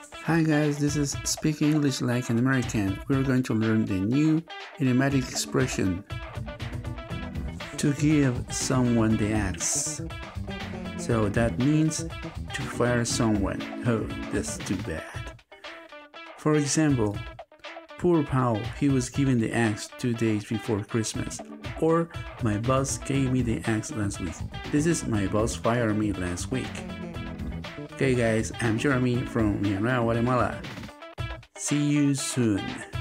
Hi guys, this is Speak English Like an American. We're going to learn the new idiomatic expression to give someone the axe. So that means to fire someone. Oh, that's too bad. For example, poor Paul, he was given the axe 2 days before Christmas. Or, my boss gave me the axe last week. This is my boss fired me last week. Okay guys, I'm Jeremy from Myanmar, Guatemala. See you soon.